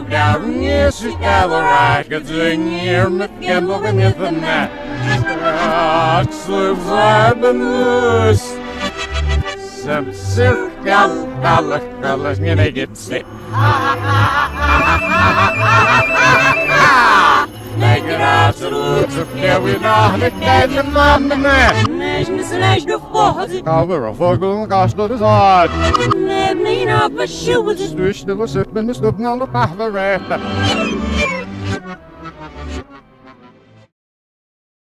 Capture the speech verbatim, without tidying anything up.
down, yes, you got the right. Good thing you're not gambling with the net. Sloops have been loose. Some circle, color, colors, you may get sick. Make it out to looks of here, we know the dead and mom and that. Nation slash the force. Cover a vogel, gosh, not as hard. Let me know for sure. Stush, the was up in the stupid on the path of the